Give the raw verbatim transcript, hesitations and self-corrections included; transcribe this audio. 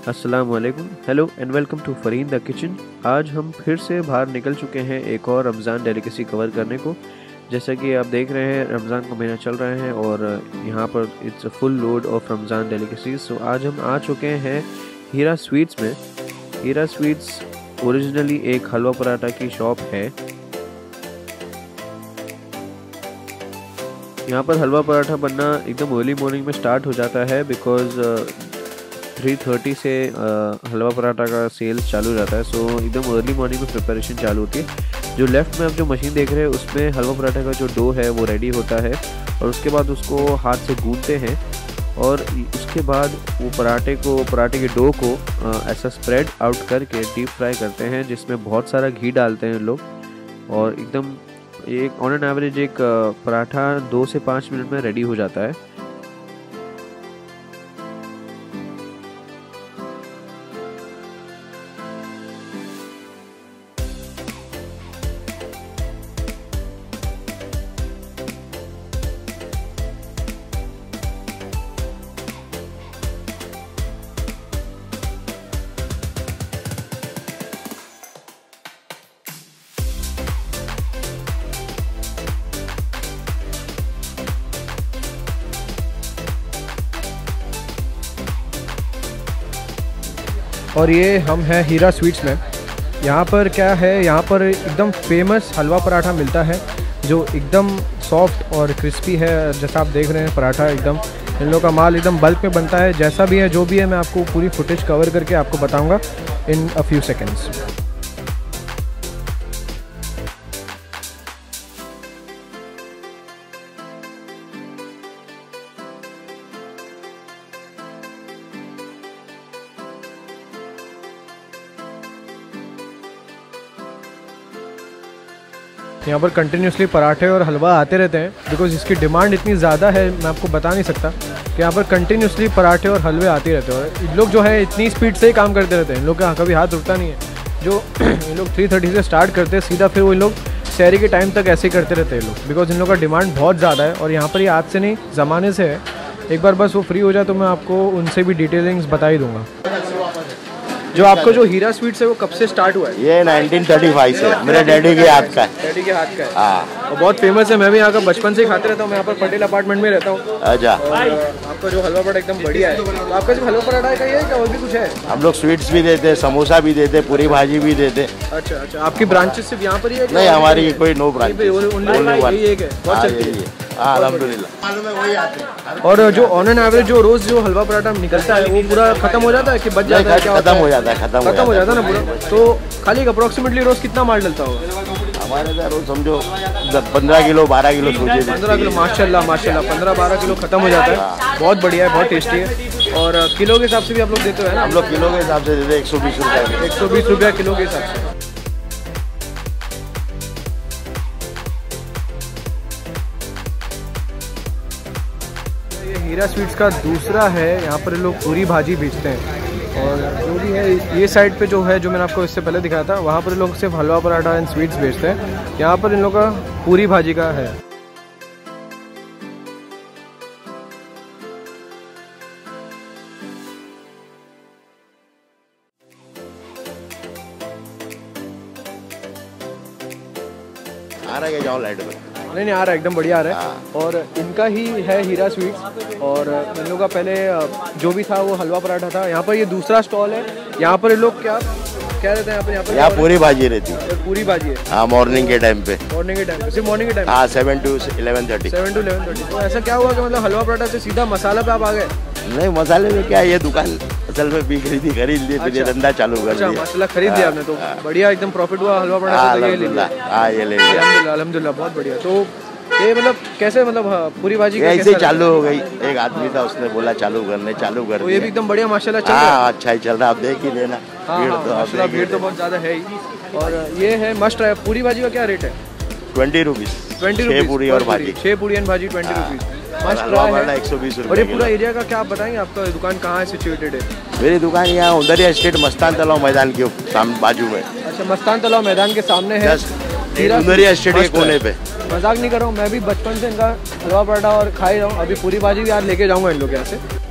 अस्सलाम वालेकुम, hello and welcome to Farheen the kitchen. आज हम फिर से बाहर निकल चुके हैं एक और रमज़ान डेलिकेसी कवर करने को। जैसा कि आप देख रहे हैं रमज़ान का महीना चल रहा है और यहाँ पर it's a full load of Ramzan delicacies. So आज हम आ चुके हैं हीरा स्वीट्स में। हीरा स्वीट्स ओरिजिनली एक हलवा पराठा की शॉप है। यहाँ पर हलवा पराठा बनना एकदम अर्ली मॉर्निंग में स्टार्ट हो जाता है बिकॉज़ थ्री थर्टी से uh, हलवा पराठा का सेल्स चालू हो जाता है। सो so, एकदम अर्ली मॉर्निंग में प्रिपरेशन चालू होती है। जो लेफ़्ट में आप जो मशीन देख रहे हैं उसमें हलवा पराठा का जो डो है वो रेडी होता है और उसके बाद उसको हाथ से गूंथते हैं और उसके बाद वो पराठे को पराठे के डो को uh, ऐसा स्प्रेड आउट करके डीप फ्राई करते हैं, जिसमें बहुत सारा घी डालते हैं लोग। और एकदम एक ऑन एन एवरेज एक uh, पराठा दो से पाँच मिनट में रेडी हो जाता है। और ये हम हैं हीरा स्वीट्स में। यहाँ पर क्या है, यहाँ पर एकदम फेमस हलवा पराठा मिलता है जो एकदम सॉफ्ट और क्रिस्पी है। जैसा आप देख रहे हैं पराठा एकदम, इन लोगों का माल एकदम बल्क में बनता है। जैसा भी है जो भी है मैं आपको पूरी फुटेज कवर करके आपको बताऊँगा इन अ फ्यू सेकेंड्स। यहाँ पर कंटिन्यूसली पराठे और हलवा आते रहते हैं बिकॉज इसकी डिमांड इतनी ज़्यादा है, मैं आपको बता नहीं सकता कि यहाँ पर कंटिन्यूसली पराठे और हलवे आते रहते हैं। और इन लोग जो है इतनी स्पीड से ही काम करते रहते हैं, इन लोग का कभी हाथ रुकता नहीं है। जो इन लोग थ्री थर्टी से स्टार्ट करते हैं सीधा फिर वो इन लोग शहरी के टाइम तक ऐसे ही करते रहते हैं लोग, बिकॉज इन लोग का डिमांड बहुत ज़्यादा है। और यहाँ पर ये आज से नहीं ज़माने से है। एक बार बस वो फ्री हो जाए तो मैं आपको उनसे भी डिटेलिंग्स बता ही दूँगा। जो आपको जो हीरा स्वीट्स है वो कब से स्टार्ट हुआ है? ये नाइनटीन थर्टी फाइव से मेरे डैडी के हाथ का है। डैडी के हाथ का है। हाँ, और बहुत फेमस है। मैं भी यहाँ का बचपन से ही खाते रहता हूँ। मैं यहाँ पर पटेल अपार्टमेंट में रहता हूँ। अच्छा। आपका जो हलवा पराठा एकदम बढ़िया है। तो आपका जो हलवा पराठा का ये है क्या और भी कुछ है? हम लोग स्वीट्स भी देते हैं, समोसा भी देते, पूरी भाजी भी देते। अच्छा अच्छा। आपकी ब्रांचेस सिर्फ यहाँ पर ही है? नहीं, हमारी कोई नो ब्रांच, यही एक है। बहुत चलती है। अल्हम्दुलिल्लाह। और जो ऑन एन एवरेज जो रोज जो हलवा पराठा निकलता है वो पूरा खत्म हो जाता है कि बच जाता है? क्या खत्म हो जाता है? खत्म खत्म हो जाता है ना पूरा। तो खाली अप्रोक्सीमेटली रोज कितना माल डलता होगा? हमारे इधर रोज समझो पंद्रह किलो बारह किलो सोचे पंद्रह किलो माशाल्लाह माशाल्लाह पंद्रह बारह किलो खत्म हो जाता है। बहुत बढ़िया है, बहुत टेस्टी है। और किलो के हिसाब से भी आप लोग देते हो है ना? हम लोग किलो के हिसाब से देते हैं, एक सौ बीस रुपये। एक सौ बीस रुपया किलो के हिसाब से। हीरा स्वीट्स का दूसरा है, यहाँ पर लोग पूरी भाजी बेचते हैं। और जो भी है ये साइड पे जो है जो मैंने आपको इससे पहले दिखाया था वहाँ पर लोग सिर्फ हलवा पराठा एंड स्वीट्स बेचते हैं। यहाँ पर इन लोगों का पूरी भाजी का है। आ रहा है जाओ लाइट में? नहीं नहीं आ रहा है, एकदम बढ़िया आ रहा है। और इनका ही है हीरा स्वीट्स। और इन लोगों का पहले जो भी था वो हलवा पराठा था। यहाँ पर ये दूसरा स्टॉल है। यहाँ पर ये लोग क्या क्या रहते हैं? यहाँ पर यहाँ पर यहाँ पूरी भाजी रहती है। पूरी भाजी है? हाँ, मॉर्निंग के टाइम पे। मॉर्निंग के टाइम पे सिर्फ मॉर्निंग के टाइम? हाँ, seven to eleven thirty. Seven to eleven thirty. तो ऐसा क्या हुआ कि मतलब हलवा पराठा से सीधा मसाला पे आप आ गए? नहीं, मसाले में क्या है, ये दुकान असल में भी खरीदी खरीद ली, फिर ये धंधा चालू कर दिया। माशाल्लाह खरीद लिया आपने तो बढ़िया, एकदम प्रॉफिट हुआ हलवा पराठा। हाँ, ये ले लिया। हाँ, ये ले लिया। अल्हम्दुलिल्लाह बहुत बढ़िया। तो ये मतलब कैसे मतलब हाँ, पूरी भाजी ऐसे चालू हो गई। एक आदमी था उसने बोला चालू करने, चालू कर तो ये भी एकदम बढ़िया माशाल्लाह चल रहा है। हाँ, अच्छा ही चल रहा है, आप देख ही लेना। भीड़ तो माशाल्लाह भीड़ तो बहुत ज़्यादा है ही। और ये है मस्ट है। पूरी भाजी का क्या रेट है? Twenty rupees. ट्वेंटी रुपीज़ पूरी और भाजी। छः पूरी एंड भाजी ट्वेंटी रुपीज़। मस्ट है। एक सौ बीस रुपये। और ये पूरा एरिया का क्या आप बताएंगे? आपका दुकान कहाँ है सिचुएटेड है? मेरी दुकान यहाँ उधर स्टेट मस्तान तालाब मैदान के सामने बाजू में। अच्छा, मस्तान तालाब मैदान के सामने है उधर स्टेट के कोने पे। मजाक नहीं कर रहा हूँ, मैं भी बचपन से इनका हलवा पराठा और खा ही रहा हूँ। अभी पूरी भाजी भी आज लेके जाऊँगा इन लोग यहाँ से।